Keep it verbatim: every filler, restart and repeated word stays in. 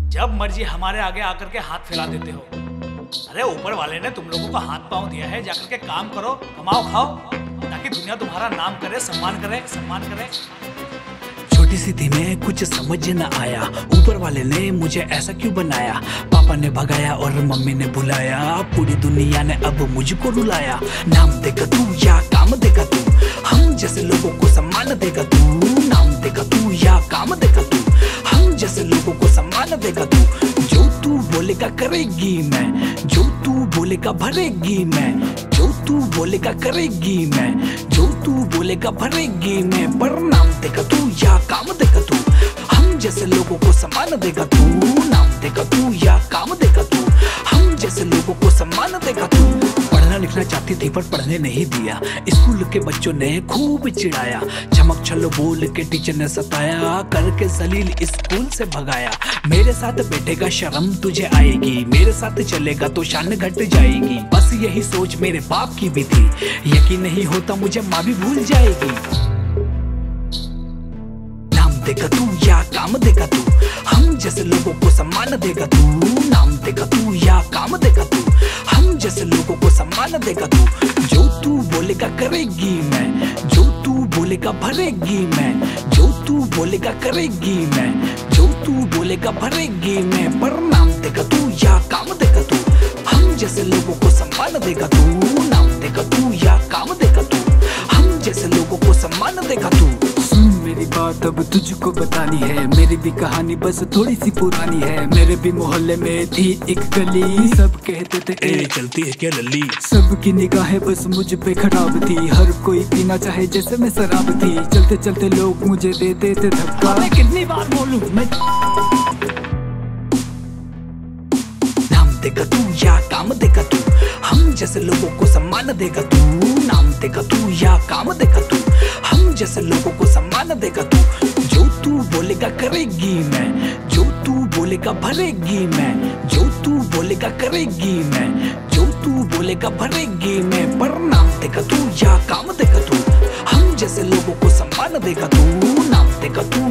जब मर्जी हमारे आगे आकर के हाथ फैला देते हो। अरे ऊपर वाले ने तुम लोगों को हाथ पांव दिया है, जाकर के काम करो, कमाओ खाओ, ताकि दुनिया तुम्हारा नाम करे, सम्मान करे, सम्मान करे। छोटी सी थी मैं, कुछ समझ न आया, ऊपर वाले ने मुझे ऐसा क्यों बनाया। पापा ने भगाया और मम्मी ने बुलाया, पूरी दुनिया ने अब मुझको रुलाया। नाम देगा तू या काम देगा तू, हम जैसे लोगों को सम्मान देगा तू। नाम देगा तू या काम देगा तू, हम जैसे लोगों को सम्मान देगा तू। जो तू बोलेगा करेगी मैं, जो तू बोलेगा भरेगी मैं, जो तू बोलेगा करेगी मैं, जो तू बोलेगा भरेगी मैं। पर नाम देगा तू या काम देगा तू, हम जैसे लोगों को सम्मान देगा तू। नाम देगा तू या काम देगा तू, हम जैसे लोगों को सम्मान देगा तू। पढ़ना लिखना चाहती थी पर पढ़ने नहीं दिया, स्कूल के बच्चों ने खूब चिढ़ाया। चमक छल्लो बोल के टीचर ने सताया, करके जलील स्कूल से भगाया। मेरे साथ बैठेगा शर्म तुझे आएगी, मेरे साथ चलेगा तो शान घट जाएगी। बस यही सोच मेरे बाप की भी थी, यकीन नहीं होता मुझे माँ भी भूल जाएगी। नाम देगा तू या काम देगा तू, हम जैसे लोगों को सम्मान देगा तू। नाम देगा तू या काम देगा तू, हम जैसे लोगों को सम्मान देगा तू। जो तू बोलेगा करेगी मैं, जो तू बोलेगा भरेगी मैं, जो तू बोलेगा करेगी मैं, जो तू बोलेगा भरेगी मैं। पर नाम देगा तू या काम देगा तू, हम जैसे लोगों को सम्मान देगा तू। नाम देगा तू या काम देगा तू, हम जैसे लोगों को सम्मान देगा तू। मेरी बात अब तुझको बतानी है, मेरी भी कहानी बस थोड़ी सी पुरानी है। मेरे भी मोहल्ले में थी एक गली, सब कहते थे ए चलती है क्या लल्ली। सबकी निगाहें बस मुझ पे खराब थी, हर कोई पीना चाहे जैसे मैं शराब थी। चलते चलते लोग मुझे देते थे धक्का, मैं कितनी बार बोलूं मैं। नाम देगा तू या काम देगा तू, हम जैसे लोगों को सम्मान देगा तू। नाम देगा तू या काम देगा तू, हम जैसे लोगों को सम्मान देगा तू। जो तू बोलेगा करेगी मैं, जो तू बोलेगा भरेगी मैं, जो तू बोलेगा करेगी मैं, जो तू बोलेगा भरेगी मैं। पर नाम देगा तू या काम देगा तू, हम जैसे लोगों को सम्मान देगा तू। नाम देगा तू